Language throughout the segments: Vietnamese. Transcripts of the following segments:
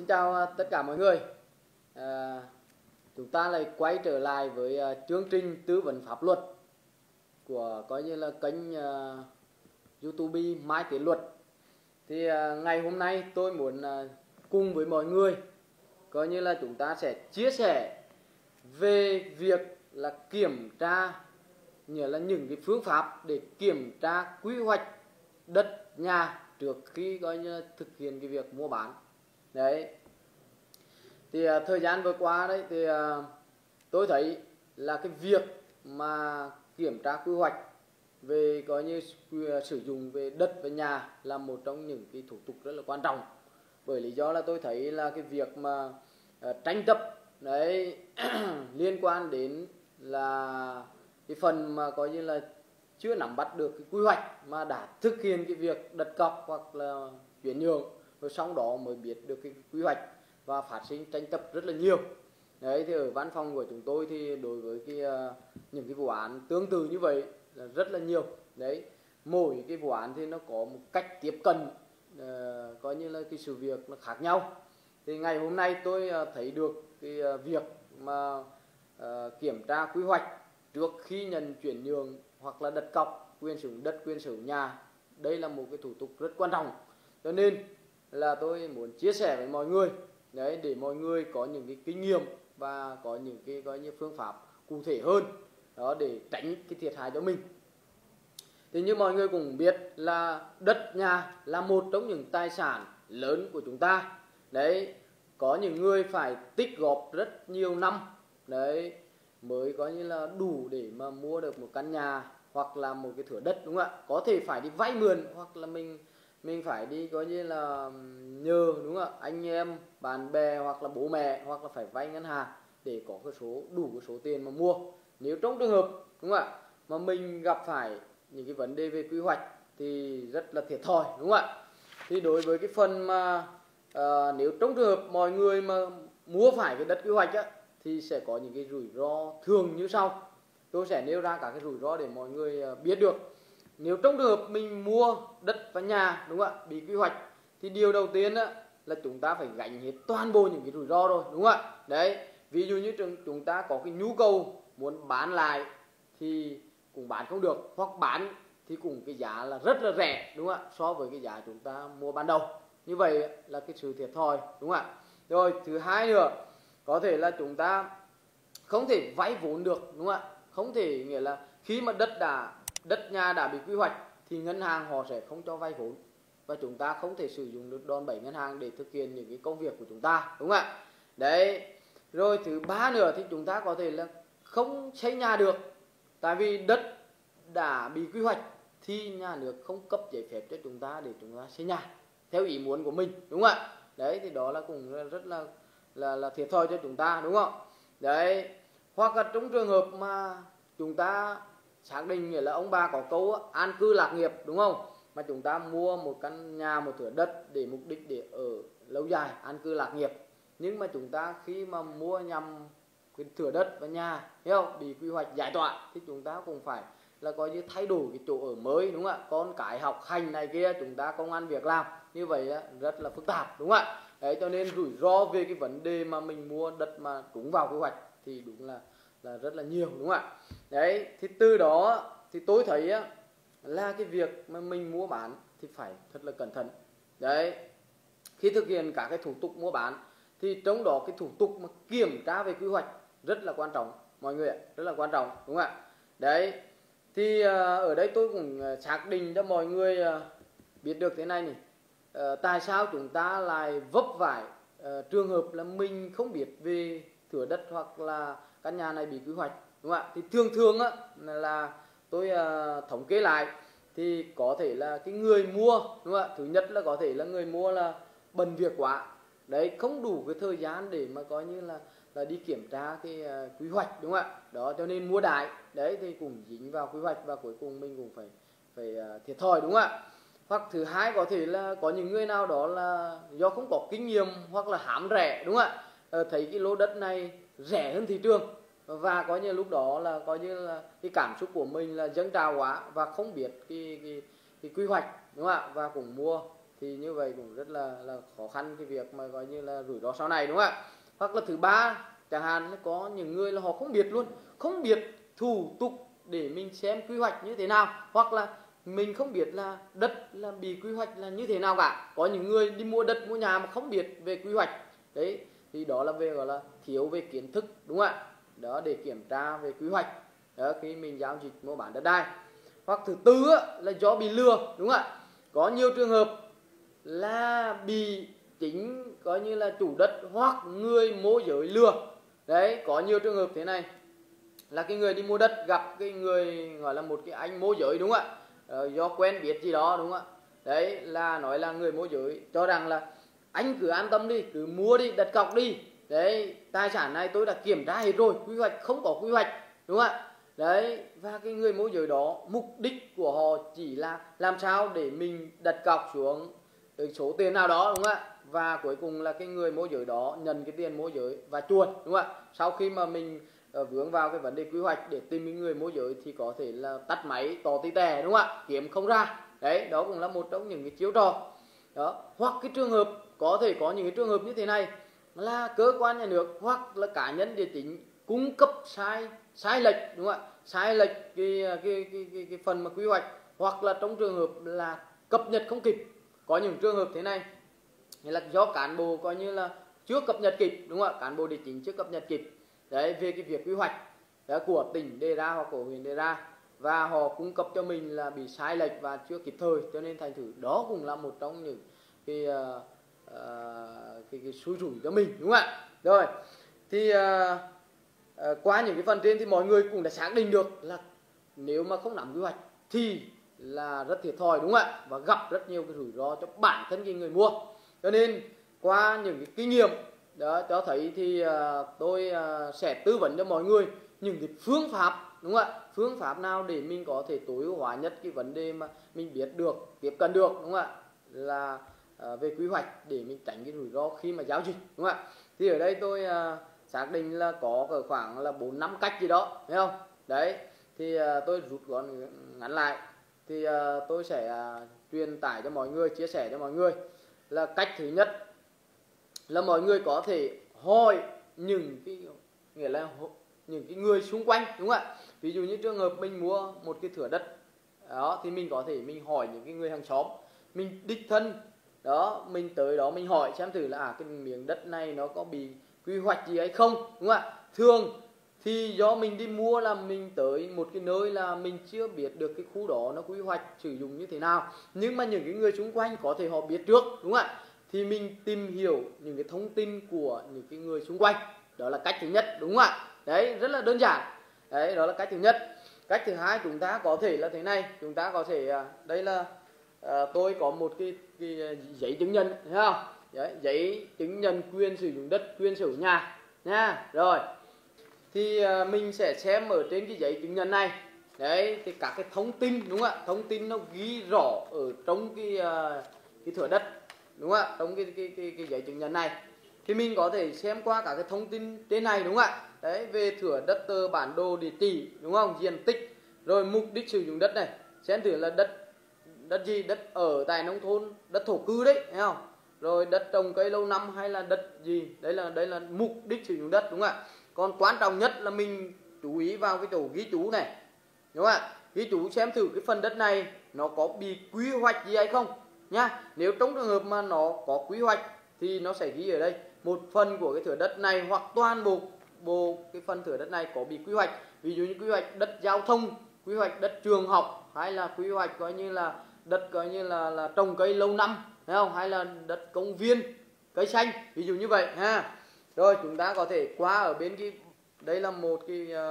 chào tất cả mọi người. Chúng ta lại quay trở lại với chương trình tư vấn pháp luật của coi như là kênh YouTube Mai Tiến Luật. Thì ngày hôm nay tôi muốn cùng với mọi người coi như là chúng ta sẽ chia sẻ về việc là kiểm tra, nghĩa là những cái phương pháp để kiểm tra quy hoạch đất nhà trước khi coi như thực hiện cái việc mua bán. Đấy. Thì thời gian vừa qua đấy thì tôi thấy là cái việc mà kiểm tra quy hoạch về coi như sử dụng về đất và nhà là một trong những cái thủ tục rất là quan trọng. Bởi lý do là tôi thấy là cái việc mà tranh chấp đấy liên quan đến là cái phần mà coi như là chưa nắm bắt được cái quy hoạch mà đã thực hiện cái việc đặt cọc hoặc là chuyển nhượng, rồi sau đó mới biết được cái quy hoạch và phát sinh tranh chấp rất là nhiều. Đấy, thì ở văn phòng của chúng tôi thì đối với những cái vụ án tương tự như vậy là rất là nhiều. Đấy, mỗi cái vụ án thì nó có một cách tiếp cận coi như là cái sự việc nó khác nhau. Thì ngày hôm nay tôi thấy được cái việc mà kiểm tra quy hoạch trước khi nhận chuyển nhượng hoặc là đặt cọc quyền sử dụng đất, quyền sử dụng nhà, đây là một cái thủ tục rất quan trọng. Cho nên là tôi muốn chia sẻ với mọi người đấy, để mọi người có những cái kinh nghiệm và có những cái coi như phương pháp cụ thể hơn đó để tránh cái thiệt hại cho mình. Thì như mọi người cũng biết là đất nhà là một trong những tài sản lớn của chúng ta. Đấy, có những người phải tích góp rất nhiều năm đấy mới coi như là đủ để mà mua được một căn nhà hoặc là một cái thửa đất, đúng không ạ? Có thể phải đi vay mượn hoặc là mình phải đi coi như là nhờ, đúng không ạ? Anh em, bạn bè hoặc là bố mẹ, hoặc là phải vay ngân hàng để có cái số đủ cái số tiền mà mua. Nếu trong trường hợp, đúng không ạ, mà mình gặp phải những cái vấn đề về quy hoạch thì rất là thiệt thòi, đúng không ạ? Thì đối với cái phần mà nếu trong trường hợp mọi người mà mua phải cái đất quy hoạch á, thì sẽ có những cái rủi ro thường như sau. Tôi sẽ nêu ra các cái rủi ro để mọi người biết được. Nếu trong trường hợp mình mua đất và nhà, đúng không ạ, bị quy hoạch thì điều đầu tiên á, là chúng ta phải gánh hết toàn bộ những cái rủi ro rồi, đúng không ạ? Đấy, ví dụ như chúng ta có cái nhu cầu muốn bán lại thì cũng bán không được, hoặc bán thì cũng cái giá là rất là rẻ, đúng không ạ, so với cái giá chúng ta mua ban đầu. Như vậy là cái sự thiệt thòi, đúng không ạ? Rồi thứ hai nữa, có thể là chúng ta không thể vay vốn được, đúng không ạ? Không thể, nghĩa là khi mà đất nhà đã bị quy hoạch thì ngân hàng họ sẽ không cho vay vốn và chúng ta không thể sử dụng được đòn bẩy ngân hàng để thực hiện những cái công việc của chúng ta, đúng không ạ? Đấy. Rồi thứ ba nữa thì chúng ta có thể là không xây nhà được, tại vì đất đã bị quy hoạch thì nhà nước không cấp giấy phép cho chúng ta để chúng ta xây nhà theo ý muốn của mình, đúng không ạ? Đấy, thì đó là cũng rất là thiệt thòi cho chúng ta, đúng không? Đấy. Hoặc là trong trường hợp mà chúng ta xác định, nghĩa là ông bà có câu an cư lạc nghiệp, đúng không? Mà chúng ta mua một căn nhà, một thửa đất để mục đích để ở lâu dài, an cư lạc nghiệp. Nhưng mà chúng ta khi mà mua nhằm cái thửa đất và nhà, hiểu không, bị quy hoạch giải tỏa thì chúng ta cũng phải là coi như thay đổi cái chỗ ở mới, đúng không ạ? Con cái học hành này kia, chúng ta công ăn việc làm, như vậy rất là phức tạp, đúng không ạ? Đấy, cho nên rủi ro về cái vấn đề mà mình mua đất mà trúng vào quy hoạch thì đúng là rất là nhiều, đúng không ạ? Đấy, thì từ đó thì tôi thấy là cái việc mà mình mua bán thì phải thật là cẩn thận. Đấy, khi thực hiện các cái thủ tục mua bán thì trong đó cái thủ tục mà kiểm tra về quy hoạch rất là quan trọng mọi người ạ, rất là quan trọng, đúng không ạ? Đấy, thì ở đây tôi cũng xác định cho mọi người biết được thế này này. Tại sao chúng ta lại vấp phải trường hợp là mình không biết về thửa đất hoặc là căn nhà này bị quy hoạch, đúng không ạ? Thì thường á là tôi thống kê lại thì có thể là cái người mua, đúng không ạ? Thứ nhất là có thể là người mua là bận việc quá, đấy, không đủ cái thời gian để mà coi như là đi kiểm tra cái quy hoạch, đúng không ạ? Đó, cho nên mua đại, đấy, thì cũng dính vào quy hoạch và cuối cùng mình cũng phải thiệt thòi, đúng không ạ? Hoặc thứ hai có thể là có những người nào đó là do không có kinh nghiệm hoặc là hám rẻ, đúng không ạ? Thấy cái lô đất này rẻ hơn thị trường và coi như lúc đó là coi như là cái cảm xúc của mình là dâng trào quá và không biết cái quy hoạch, đúng không ạ? Và cũng mua thì như vậy cũng rất là khó khăn cái việc mà gọi như là rủi ro sau này, đúng không ạ? Hoặc là thứ ba, chẳng hạn có những người là họ không biết luôn, không biết thủ tục để mình xem quy hoạch như thế nào, hoặc là mình không biết là đất là bị quy hoạch là như thế nào cả. Có những người đi mua đất mua nhà mà không biết về quy hoạch đấy, thì đó là về gọi là thiếu về kiến thức, đúng không ạ? Đó, để kiểm tra về quy hoạch đó khi mình giao dịch mua bán đất đai. Hoặc thứ tư là do bị lừa, đúng không ạ? Có nhiều trường hợp là bị chính coi như là chủ đất hoặc người môi giới lừa. Đấy, có nhiều trường hợp thế này, là cái người đi mua đất gặp cái người gọi là một cái anh môi giới, đúng không ạ? Do quen biết gì đó, đúng không ạ? Đấy, là nói là người môi giới cho rằng là anh cứ an tâm đi, cứ mua đi, đặt cọc đi. Đấy, tài sản này tôi đã kiểm tra hết rồi, quy hoạch không có quy hoạch, đúng không ạ? Đấy, và cái người môi giới đó, mục đích của họ chỉ là làm sao để mình đặt cọc xuống số tiền nào đó, đúng không ạ? Và cuối cùng là cái người môi giới đó nhận cái tiền môi giới và chuột, đúng không ạ? Sau khi mà mình vướng vào cái vấn đề quy hoạch để tìm những người môi giới thì có thể là tắt máy tỏ tí tè, đúng không ạ? Kiếm không ra. Đấy, đó cũng là một trong những cái chiêu trò. Đó, hoặc cái trường hợp có thể có những cái trường hợp như thế này là cơ quan nhà nước hoặc là cá nhân địa chính cung cấp sai lệch, đúng không ạ? Sai lệch cái phần mà quy hoạch, hoặc là trong trường hợp là cập nhật không kịp. Có những trường hợp thế này là do cán bộ coi như là chưa cập nhật kịp, đúng không ạ? Cán bộ địa chính chưa cập nhật kịp đấy về cái việc quy hoạch đó của tỉnh đề ra hoặc của huyện đề ra, và họ cung cấp cho mình là bị sai lệch và chưa kịp thời, cho nên thành thử đó cũng là một trong những cái xui rủi cho mình, đúng không ạ? Rồi thì qua những cái phần trên thì mọi người cũng đã xác định được là nếu mà không nắm quy hoạch thì là rất thiệt thòi, đúng không ạ? Và gặp rất nhiều cái rủi ro cho bản thân cái người mua. Cho nên qua những cái kinh nghiệm đó cho thấy thì tôi sẽ tư vấn cho mọi người những cái phương pháp, đúng không ạ? Phương pháp nào để mình có thể tối ưu hóa nhất cái vấn đề mà mình biết được, tiếp cận được, đúng không ạ? Là về quy hoạch để mình tránh cái rủi ro khi mà giao dịch, đúng không ạ? Thì ở đây tôi xác định là có khoảng là 4-5 cách gì đó, thấy không? Đấy, thì tôi rút gọn ngắn lại thì tôi sẽ truyền tải cho mọi người, chia sẻ cho mọi người là cách thứ nhất là mọi người có thể hỏi những cái nghĩa là những cái người xung quanh, đúng không ạ? Ví dụ như trường hợp mình mua một cái thửa đất đó thì mình có thể mình hỏi những cái người hàng xóm, mình đích thân đó, mình tới đó mình hỏi xem thử là cái miếng đất này nó có bị quy hoạch gì hay không, đúng không ạ? Thường thì do mình đi mua là mình tới một cái nơi là mình chưa biết được cái khu đó nó quy hoạch sử dụng như thế nào, nhưng mà những cái người xung quanh có thể họ biết trước, đúng không ạ? Thì mình tìm hiểu những cái thông tin của những cái người xung quanh, đó là cách thứ nhất, đúng không ạ? Đấy, rất là đơn giản. Đấy, đó là cách thứ nhất. Cách thứ hai chúng ta có thể là thế này, chúng ta có thể đây là tôi có một cái giấy chứng nhận, thấy không? Đấy, giấy chứng nhận quyền sử dụng đất, quyền sở hữu nhà nha. Rồi thì mình sẽ xem ở trên cái giấy chứng nhận này. Đấy, thì các cái thông tin, đúng không ạ? Thông tin nó ghi rõ ở trong cái thửa đất, đúng không ạ? Trong cái giấy chứng nhận này thì mình có thể xem qua các cái thông tin trên này, đúng không ạ? Đấy, về thửa đất, tờ bản đồ, địa chỉ, đúng không? Diện tích, rồi mục đích sử dụng đất này, xem thử là đất gì, đất ở tại nông thôn, đất thổ cư đấy, thấy không? Rồi đất trồng cây lâu năm hay là đất gì, đây là mục đích sử dụng đất, đúng không ạ? Còn quan trọng nhất là mình chú ý vào cái chỗ ghi chú này, đúng không ạ? Ghi chú xem thử cái phần đất này nó có bị quy hoạch gì hay không nhá. Nếu trong trường hợp mà nó có quy hoạch thì nó sẽ ghi ở đây một phần của cái thửa đất này hoặc toàn bộ cái phần thửa đất này có bị quy hoạch. Ví dụ như quy hoạch đất giao thông, quy hoạch đất trường học, hay là quy hoạch coi như là đất coi như là trồng cây lâu năm, thấy không? Hay là đất công viên, cây xanh, ví dụ như vậy ha. Rồi chúng ta có thể qua ở bên cái đây là một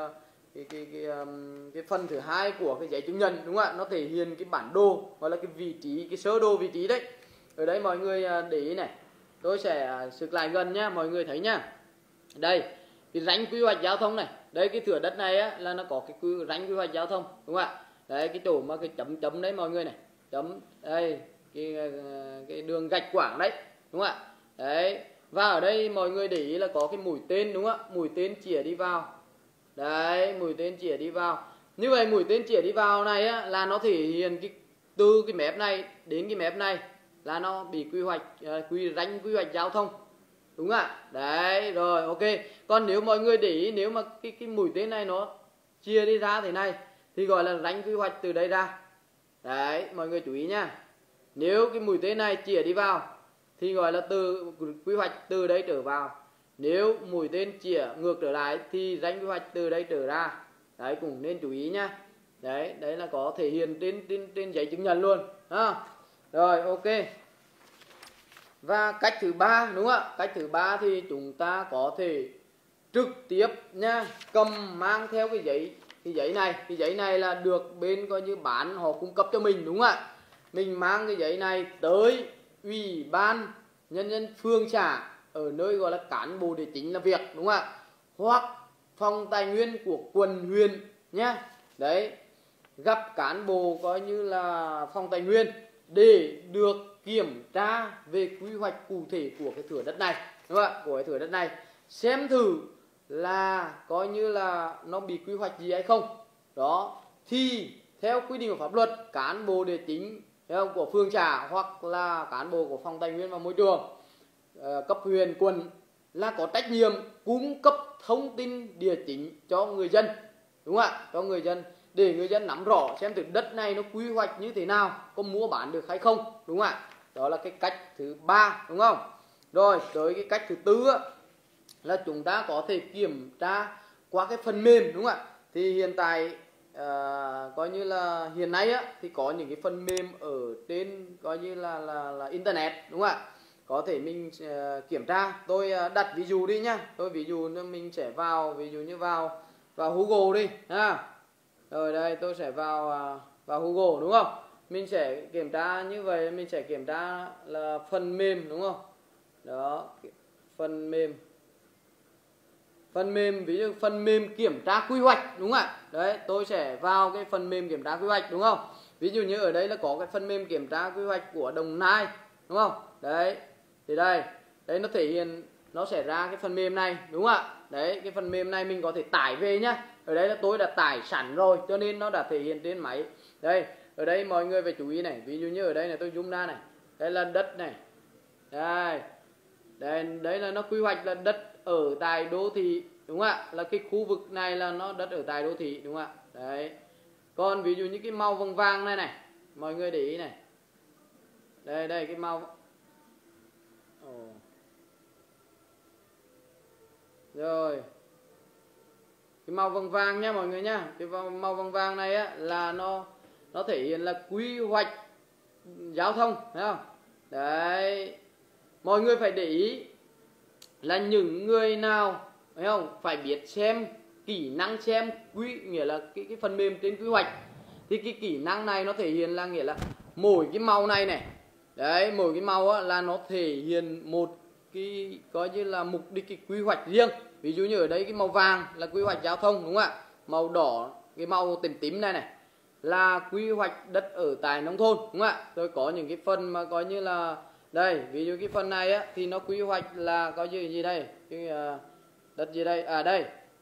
cái phần thứ hai của cái giấy chứng nhận, đúng không ạ? Nó thể hiện cái bản đồ hoặc là cái vị trí, cái sơ đồ vị trí đấy. Ở đây mọi người để ý này, tôi sẽ sực lại gần nhá, mọi người thấy nhá. Đây, cái ranh quy hoạch giao thông này, đây cái thửa đất này á, là nó có cái ranh quy hoạch giao thông, đúng không ạ? Đấy, cái chỗ mà cái chấm đấy mọi người này, chấm đây, cái đường gạch quảng đấy, đúng không ạ? Đấy, và ở đây mọi người để ý là có cái mũi tên, đúng không ạ? Mũi tên chĩa đi vào. Đấy, mũi tên chĩa đi vào. Như vậy mũi tên chĩa đi vào này á, là nó thể hiện từ cái mép này đến cái mép này là nó bị quy hoạch ranh quy hoạch giao thông, đúng ạ. Đấy rồi, ok. Còn nếu mọi người để ý, nếu mà cái mũi tên này nó chia đi ra thế này thì gọi là ranh quy hoạch từ đây ra. Đấy, mọi người chú ý nhá. Nếu cái mũi tên này chĩa đi vào thì gọi là từ quy hoạch từ đây trở vào. Nếu mũi tên chĩa ngược trở lại thì ranh quy hoạch từ đây trở ra. Đấy, cũng nên chú ý nhá. Đấy là có thể hiện trên giấy chứng nhận luôn. Rồi, ok. Và cách thứ ba, đúng không ạ? Cách thứ ba thì chúng ta có thể trực tiếp nha, cầm mang theo cái giấy này. Cái giấy này là được bên coi như bán họ cung cấp cho mình, đúng không ạ? Mình mang cái giấy này tới ủy ban nhân dân phường xã ở nơi gọi là cán bộ địa chính làm việc, đúng không ạ? Hoặc phòng tài nguyên của quận huyện nhé. Đấy, gặp cán bộ coi như là phòng tài nguyên để được kiểm tra về quy hoạch cụ thể của cái thửa đất này, đúng không ạ? Của cái thửa đất này, xem thử là coi như là nó bị quy hoạch gì hay không. Đó, thì theo quy định của pháp luật, cán bộ địa chính của phường xã hoặc là cán bộ của phòng tài nguyên và môi trường cấp huyện quận là có trách nhiệm cung cấp thông tin địa chính cho người dân, đúng không ạ? Cho người dân để người dân nắm rõ xem thử đất này nó quy hoạch như thế nào, có mua bán được hay không, đúng không ạ? Đó là cái cách thứ ba, đúng không? Rồi tới cái cách thứ tư là chúng ta có thể kiểm tra qua cái phần mềm, đúng không ạ? Thì hiện tại coi như là hiện nay thì có những cái phần mềm ở trên coi như là internet, đúng không ạ? Có thể mình kiểm tra. Tôi đặt ví dụ đi nhá. Tôi ví dụ mình sẽ vào, ví dụ như vào Google đi ha. Rồi đây tôi sẽ vào Google, đúng không? Mình sẽ kiểm tra như vậy, mình sẽ kiểm tra là phần mềm, đúng không? Đó, phần mềm ví dụ phần mềm kiểm tra quy hoạch, đúng không ạ? Đấy, tôi sẽ vào cái phần mềm kiểm tra quy hoạch, đúng không? Ví dụ như ở đây là có cái phần mềm kiểm tra quy hoạch của Đồng Nai, đúng không? Đấy, thì đây nó thể hiện, nó sẽ ra cái phần mềm này, đúng không ạ? Đấy, cái phần mềm này mình có thể tải về nhá. Ở đây là tôi đã tải sẵn rồi cho nên nó đã thể hiện trên máy. Đây, ở đây mọi người phải chú ý này, ví dụ như ở đây này tôi zoom ra này. Đây là đất này. Đây là nó quy hoạch là đất ở tại đô thị, đúng không ạ? Là cái khu vực này là nó đất ở tại đô thị, đúng không ạ? Đấy. Còn ví dụ như cái màu vàng vàng này này, mọi người để ý này. Đây cái màu. Rồi. Cái màu vàng vàng nhá mọi người nhá. Cái màu vàng vàng này là nó thể hiện là quy hoạch giao thông, thấy không? Đấy. Mọi người phải để ý là những người nào, thấy không, phải biết xem kỹ năng xem nghĩa là cái phần mềm trên quy hoạch. Thì cái kỹ năng này nó thể hiện là nghĩa là mỗi cái màu này này. Đấy, mỗi cái màu là nó thể hiện một cái coi như là mục đích cái quy hoạch riêng. Ví dụ như ở đây cái màu vàng là quy hoạch giao thông, đúng không ạ? Màu đỏ, cái màu tím tím này là quy hoạch đất ở tại nông thôn, đúng không ạ? Tôi có những cái phần mà coi như là đây, ví dụ cái phần này thì nó quy hoạch là coi như gì đây? Cái đất gì đây? Đây.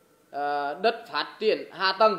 Đất phát triển hạ tầng.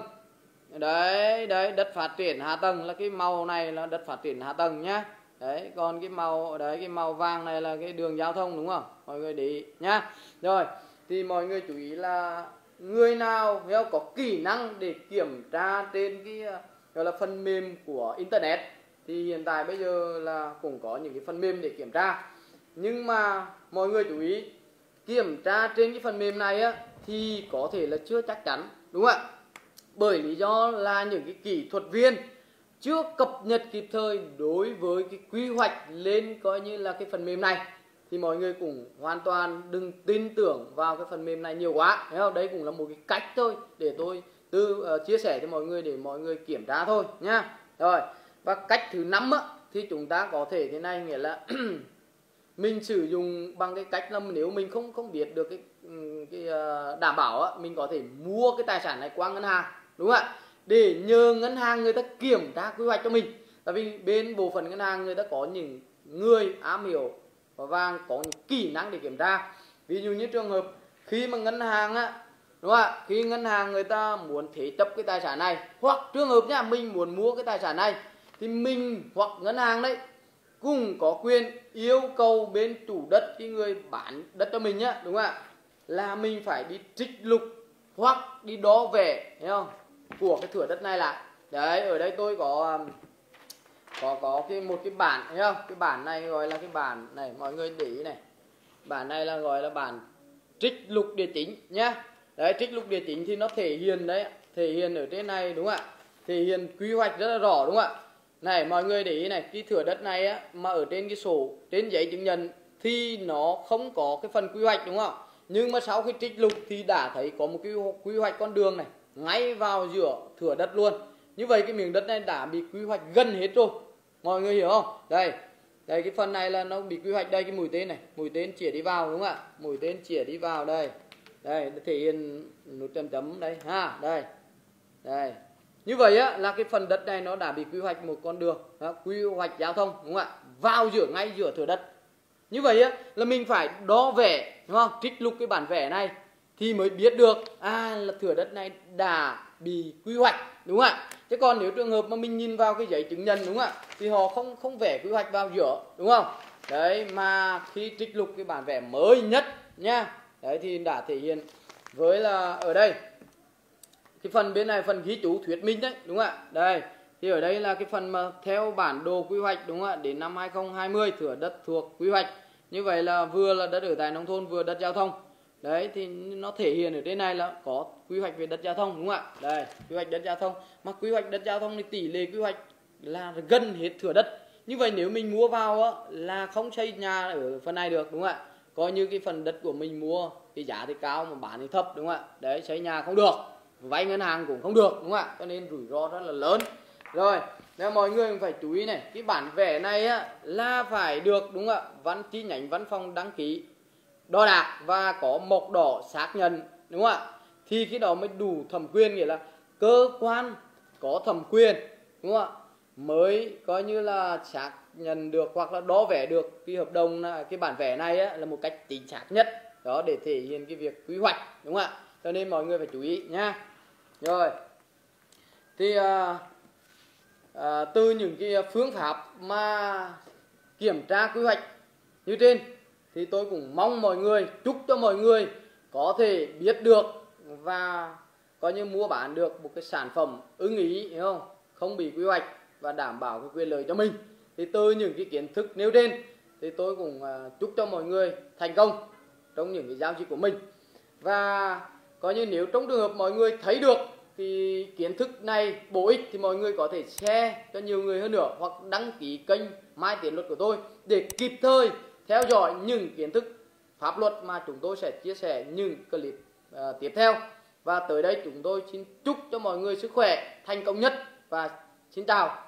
Đấy, đất phát triển hạ tầng là cái màu này là đất phát triển hạ tầng nhá. Đấy, còn cái màu đấy, cái màu vàng này là cái đường giao thông, đúng không? Mọi người để ý nhá. Rồi, thì mọi người chú ý là người nào có kỹ năng để kiểm tra trên cái gọi là phần mềm của internet thì hiện tại bây giờ là cũng có những cái phần mềm để kiểm tra. Nhưng mà mọi người chú ý, kiểm tra trên cái phần mềm này thì có thể là chưa chắc chắn, đúng không ạ? Bởi lý do là những cái kỹ thuật viên chưa cập nhật kịp thời đối với cái quy hoạch lên coi như là cái phần mềm này. Thì mọi người cũng hoàn toàn đừng tin tưởng vào cái phần mềm này nhiều quá, thấy không? Đấy cũng là một cái cách thôi để tôi chia sẻ cho mọi người để mọi người kiểm tra thôi nhá. Rồi, và cách thứ 5 thì chúng ta có thể thế này, nghĩa là mình sử dụng bằng cái cách là nếu mình không biết được cái đảm bảo mình có thể mua cái tài sản này qua ngân hàng, đúng không ạ? Để nhờ ngân hàng người ta kiểm tra quy hoạch cho mình. Tại vì bên bộ phận ngân hàng người ta có những người am hiểu và có những kỹ năng để kiểm tra. Ví dụ như trường hợp khi mà ngân hàng đúng không ạ? Khi ngân hàng người ta muốn thế chấp cái tài sản này, hoặc trường hợp nhá, mình muốn mua cái tài sản này thì mình hoặc ngân hàng đấy cũng có quyền yêu cầu bên chủ đất, cái người bán đất cho mình nhá, đúng không ạ, là mình phải đi trích lục hoặc đi đo vẽ, thấy không, của cái thửa đất này lại. Đấy, ở đây tôi có một cái bản, thấy không, cái bản này gọi là cái bản này, mọi người để ý này, bản này là gọi là bản trích lục địa chính nhá. Đấy, trích lục địa chính thì nó thể hiện đấy, thể hiện ở trên này, đúng không ạ, thể hiện quy hoạch rất là rõ, đúng không ạ. Này mọi người để ý này, cái thửa đất này á, mà ở trên cái sổ, trên giấy chứng nhận thì nó không có cái phần quy hoạch, đúng không, nhưng mà sau khi trích lục thì đã thấy có một cái quy hoạch con đường này ngay vào giữa thửa đất luôn. Như vậy cái miếng đất này đã bị quy hoạch gần hết rồi, mọi người hiểu không. Đây, đây cái phần này là nó bị quy hoạch. Đây cái mũi tên này, mũi tên chĩa đi vào, đúng không ạ, mũi tên chĩa đi vào đây, đây thể hiện nút chấm chấm đây ha. Đây, đây, như vậy á là cái phần đất này nó đã bị quy hoạch một con đường đó, quy hoạch giao thông, đúng không ạ, vào giữa ngay giữa thửa đất. Như vậy á là mình phải đo vẽ, đúng không, trích lục cái bản vẽ này thì mới biết được là thửa đất này đã bị quy hoạch, đúng không ạ. Chứ còn nếu trường hợp mà mình nhìn vào cái giấy chứng nhận, đúng không ạ, thì họ không vẽ quy hoạch vào giữa, đúng không. Đấy, mà khi trích lục cái bản vẽ mới nhất nha, đấy thì đã thể hiện với là ở đây cái phần bên này, phần ghi chú thuyết minh đấy, đúng không ạ. Đây thì ở đây là cái phần mà theo bản đồ quy hoạch, đúng không ạ, đến năm 2020 thửa đất thuộc quy hoạch. Như vậy là vừa là đất ở tại nông thôn, vừa đất giao thông. Đấy thì nó thể hiện ở trên này là có quy hoạch về đất giao thông, đúng không ạ. Đây, quy hoạch đất giao thông, mà quy hoạch đất giao thông thì tỷ lệ quy hoạch là gần hết thửa đất. Như vậy nếu mình mua vào á, là không xây nhà ở phần này được, đúng không ạ. Coi như cái phần đất của mình mua thì giá thì cao mà bán thì thấp, đúng không ạ. Đấy, xây nhà không được, vay ngân hàng cũng không được, đúng không ạ, cho nên rủi ro rất là lớn. Rồi, nên mọi người phải chú ý này, cái bản vẽ này á, là phải được, đúng không ạ, chi nhánh văn phòng đăng ký đo đạc và có mộc đỏ xác nhận, đúng không ạ, thì khi đó mới đủ thẩm quyền, nghĩa là cơ quan có thẩm quyền, đúng không ạ, mới coi như là xác nhận được hoặc là đo vẽ được cái hợp đồng, cái bản vẽ này á, là một cách chính xác nhất đó, để thể hiện cái việc quy hoạch, đúng không ạ. Cho nên mọi người phải chú ý nha. Rồi thì từ những cái phương pháp mà kiểm tra quy hoạch như trên thì tôi cũng mong mọi người, chúc cho mọi người có thể biết được và coi như mua bán được một cái sản phẩm ưng ý, hiểu không, không bị quy hoạch và đảm bảo cái quyền lợi cho mình. Thì từ những cái kiến thức nêu trên thì tôi cũng chúc cho mọi người thành công trong những cái giao dịch của mình. Và coi như nếu trong trường hợp mọi người thấy được thì kiến thức này bổ ích thì mọi người có thể share cho nhiều người hơn nữa, hoặc đăng ký kênh Mai Tiến Luật của tôi để kịp thời theo dõi những kiến thức pháp luật mà chúng tôi sẽ chia sẻ những clip tiếp theo. Và tới đây chúng tôi xin chúc cho mọi người sức khỏe, thành công nhất và xin chào.